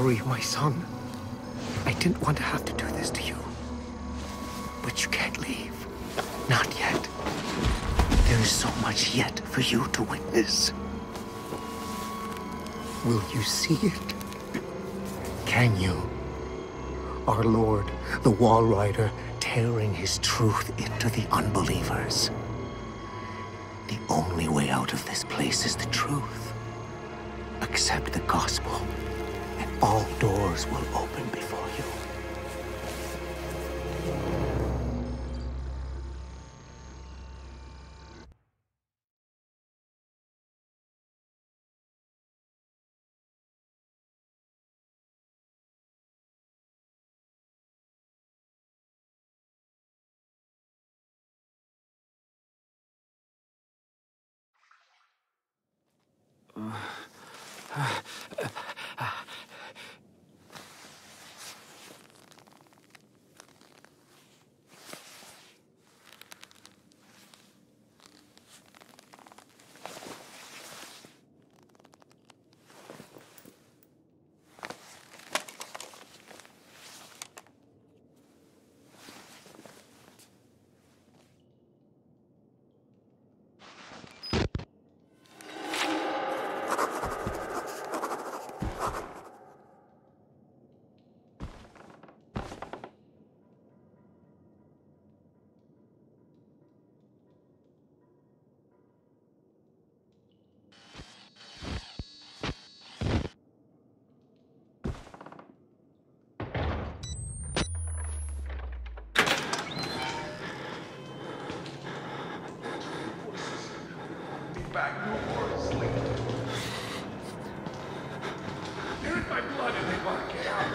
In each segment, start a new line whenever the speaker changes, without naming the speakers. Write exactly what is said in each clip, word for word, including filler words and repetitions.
sorry, my son. I didn't want to have to do this to you. But you can't leave. Not yet. There is so much yet for you to witness. Will you see it? Can you? Our Lord, the Wall Rider, tearing his truth into the unbelievers. The only way out of this place is the truth. Accept the gospel, and all doors will open before you.
Back, no more sleep. They're in my blood and they want to get out.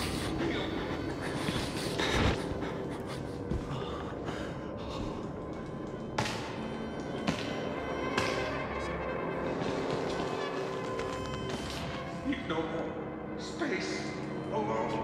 Need no more space alone.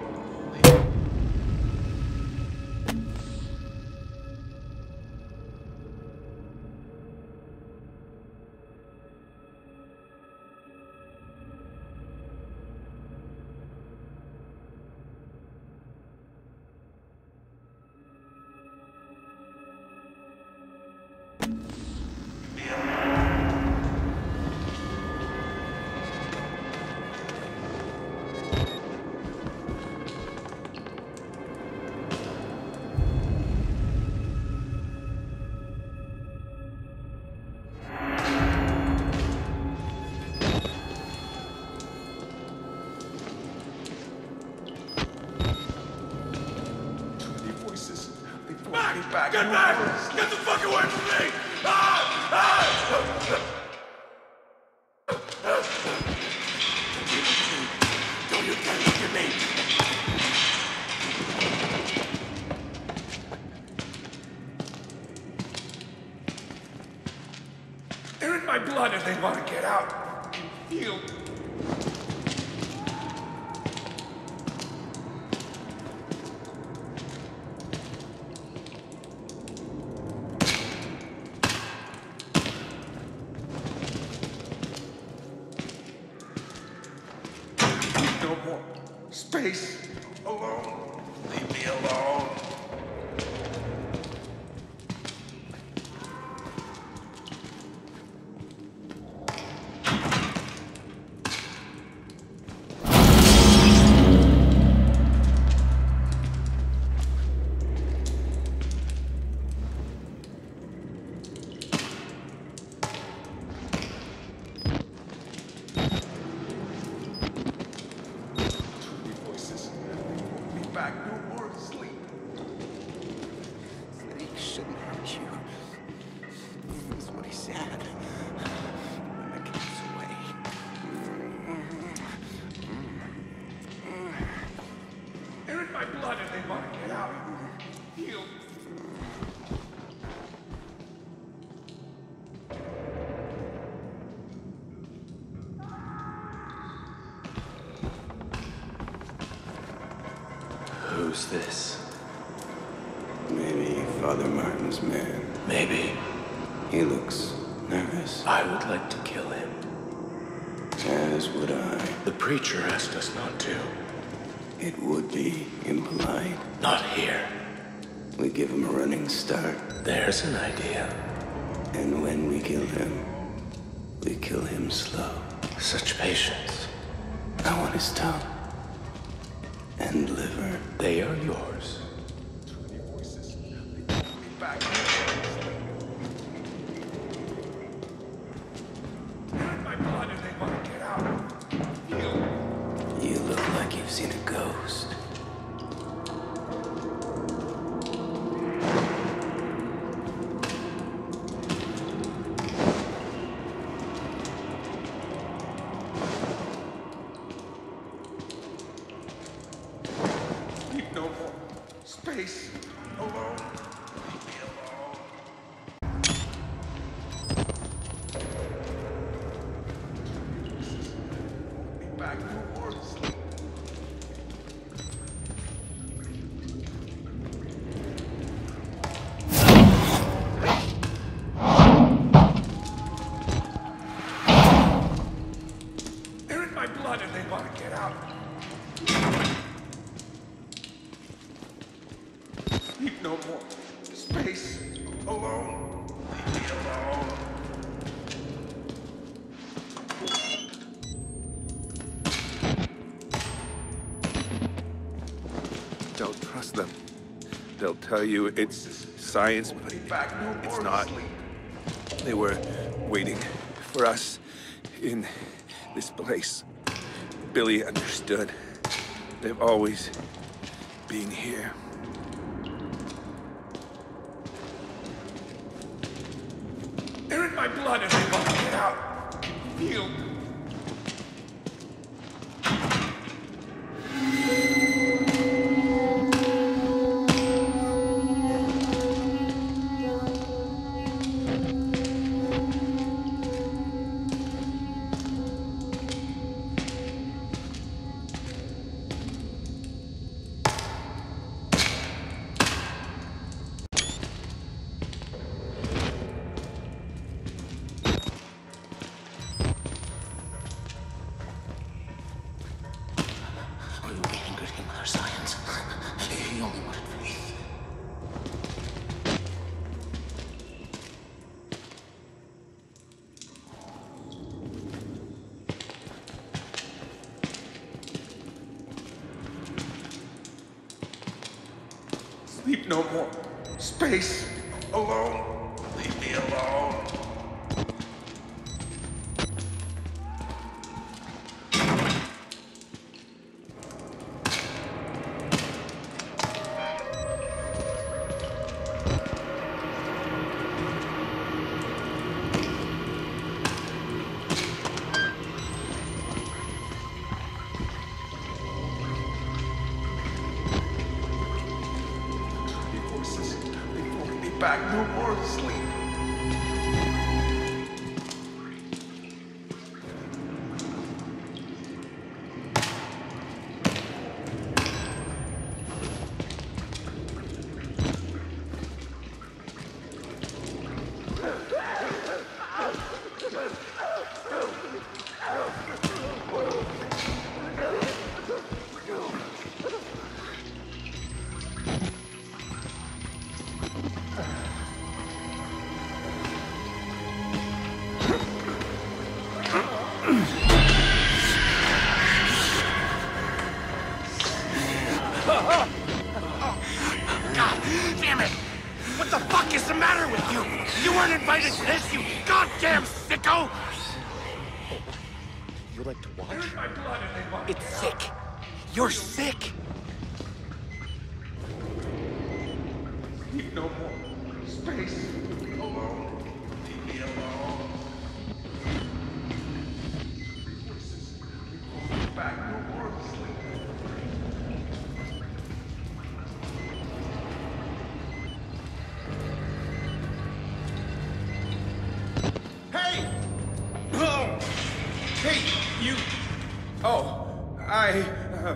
Back. Get back! Get the fuck away from me! Ah! Ah! Don't you dare look at me! They're in my blood and they want to get out. I can feel. No more space alone. Leave me alone. Back, no more sleep.
Said he shouldn't hurt you. That's what he said. When the cat's away.
They're in my blood and they want to get out. Heal.
Who's this?
Maybe Father Martin's man.
Maybe.
He looks nervous.
I would like to kill him.
As would I.
The preacher asked us not to.
It would be impolite.
Not here.
We give him a running start.
There's an idea.
And when we kill him, we kill him slow.
Such patience.
I want his tongue. And liver.
They are yours.
Back. My blood and they want to get out.
You look like you've seen a ghost.
Leave no more space alone. Leave me alone. Be back no more sleep. They're in my blood and they want to get out. Leave no more space alone. Leave me alone.
Don't trust them. They'll tell you it's science, but
Be back no more
it's not.
sleep.
They were waiting for us in this place. Billy understood. They've always been here.
They're in my blood and they want to get out. Feel.
Are you angry with our science? He only wanted faith.
Sleep no more space alone. Leave me alone. The voices, they won't be back no more sleep.
God damn it! What the fuck is the matter with you? You weren't invited to this, you goddamn sicko! You like to watch?
They're in my blood and they want to
It's
get
sick.
out.
You're sick.
Leave no more space alone. Leave me alone. Voices, they won't be back no more sleep.
Hey! Oh! Hey, you... Oh, I... Uh...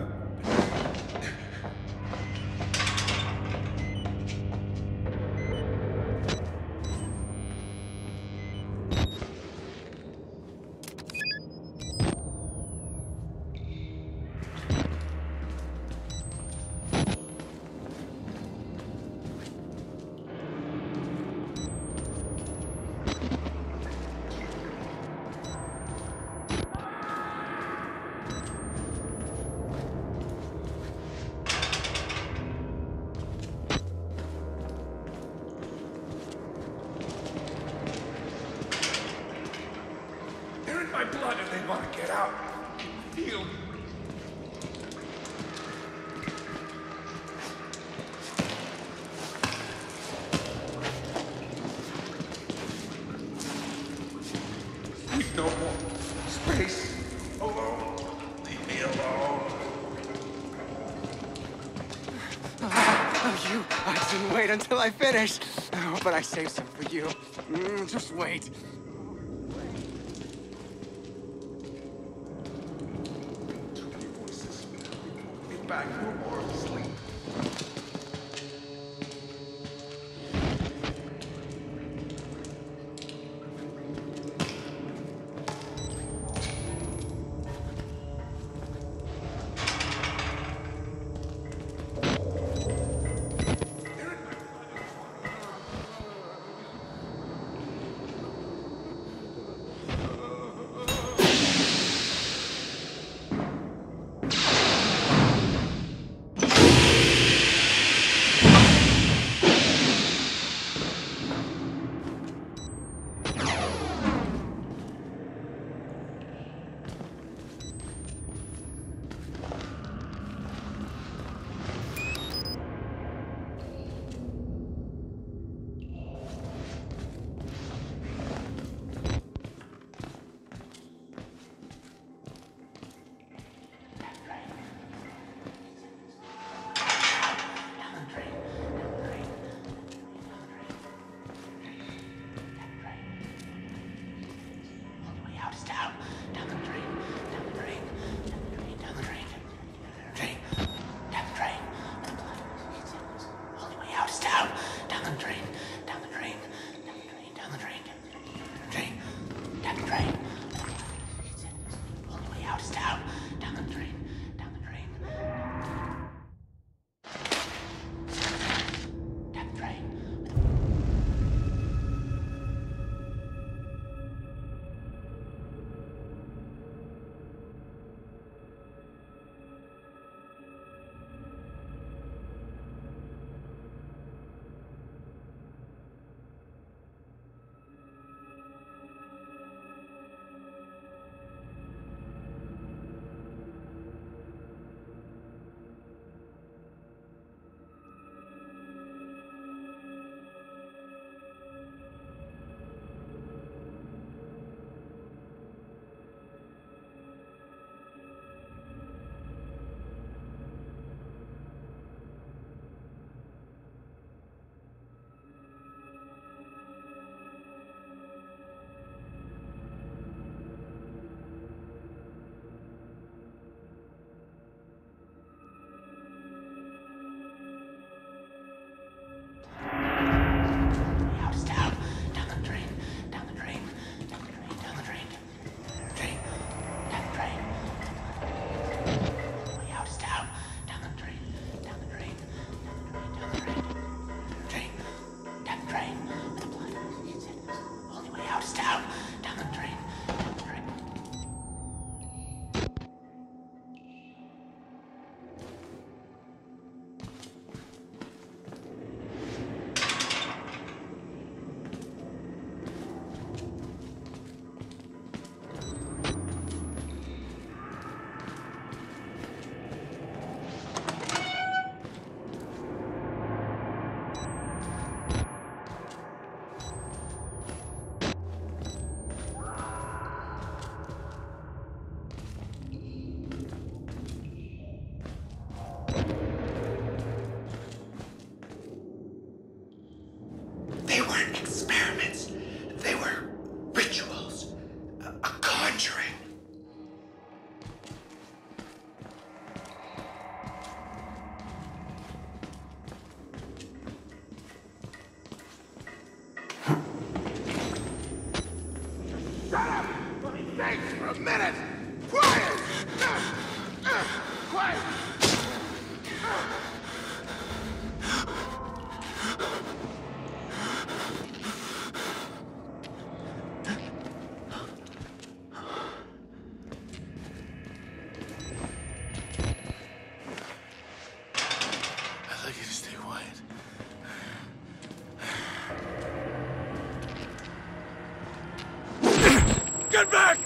my blood and they want to get out. I feel... Please, no more. Space. Alone. Leave me alone.
Oh, you! I didn't wait until I finished. Oh, but I saved some for you. Mm, just wait.
Too many voices. Get back. No more sleep. Thanks for a minute! Quiet! Quiet!
I'd like you to stay quiet.
Get back!